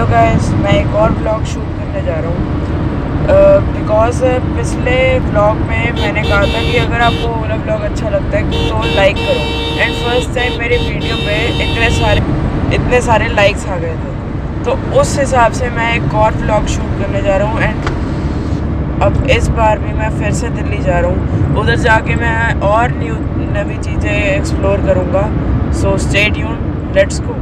Hello guys, मैं एक और व्लॉग शूट करने जा रहा हूँ बिकॉज़ पिछले व्लॉग में मैंने कहा था कि अगर आपको वाला व्लॉग अच्छा लगता है तो लाइक करो। एंड फर्स्ट टाइम मेरी वीडियो पे इतने सारे लाइक्स आ गए थे, तो उस हिसाब से मैं एक और व्लॉग शूट करने जा रहा हूँ। एंड अब इस बार भी मैं फिर से दिल्ली जा रहा हूँ। उधर जाके मैं और नवी चीज़ें एक्सप्लोर करूँगा। So stay tuned, let's go.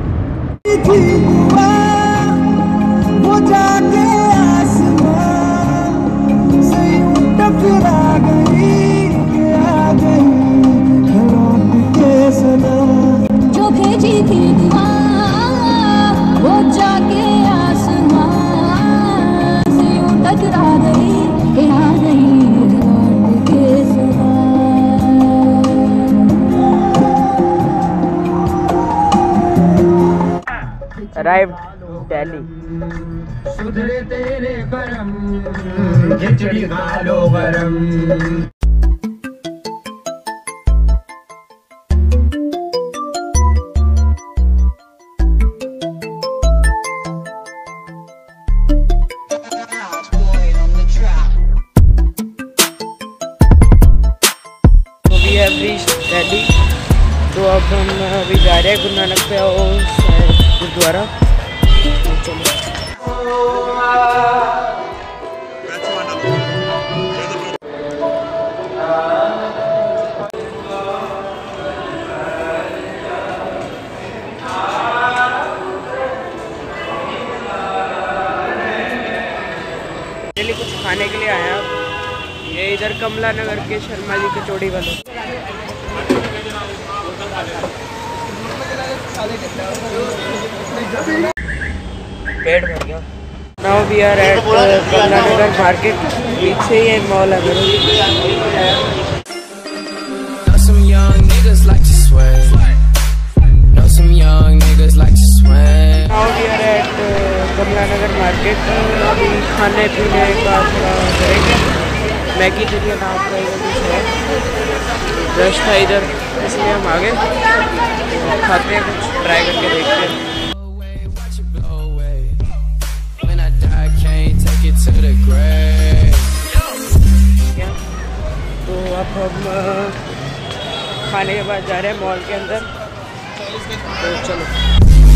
वो जाके आसमां से टकरा गई लौट के सदा जो भेजी थी दुआ, वो जाके आसमां से टकरा गई लौट के सदा। Arrived Delhi. सुधरे तेरे करम, खिचड़ी खा लो गरम। We have reached Delhi. तो अब हम अभी जा रहे हैं गुरु नानक पे और गुरुद्वारा। डेली कुछ खाने के लिए आया। ये इधर कमला नगर के शर्मा जी कचौड़ी वालों। पेट भर गया। Now we are at Kamla Nagar market. पीछे ही एक मॉल है। Now we are at Kamla Nagar market. अभी खाने पीने का थोड़ा करेंगे। मैगी चिली नाम का कुछ है, रश था इधर, इसलिए हम आगे खाते हैं, कुछ ट्राई करके देखते हैं। तो अब हम खाने के बाद जा रहे हैं मॉल के अंदर। तो चलो।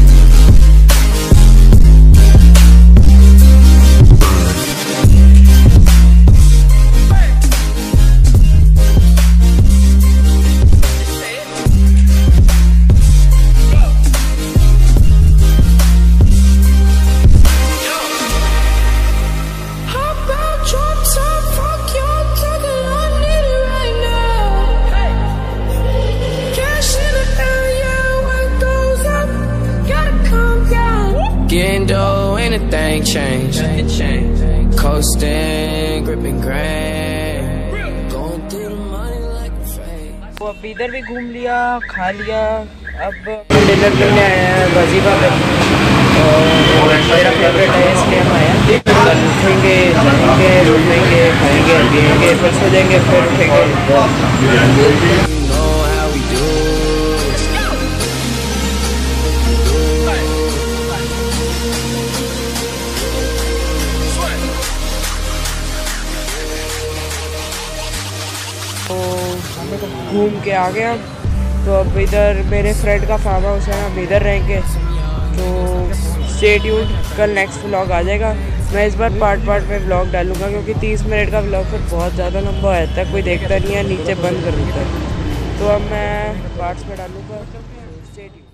Getting dough, anything change. Coasting, gripping grain. Going through the money like a fake. तो अब इधर भी घूम लिया, खा लिया। अब डिनर करने आए हैं वजीफा पे और मेरा फेवरेट है, इसलिए हम आए हैं। कल उठेंगे, जाएंगे, घूमेंगे, खाएंगे, पिएंगे, फिर सो जाएंगे, फिर उठेंगे। घूम के आ गया। तो अब इधर मेरे फ्रेंड का फार्म हाउस है, हम इधर रहेंगे। तो स्टे ट्यून्ड, कल नेक्स्ट व्लॉग आ जाएगा। मैं इस बार पार्ट में व्लॉग डालूंगा, क्योंकि 30 मिनट का व्लॉग फिर बहुत ज़्यादा लंबा हो जाता है, कोई देखता नहीं है, नीचे बंद कर देता है। तो अब मैं पार्ट्स में डालूंगा। Stay tuned.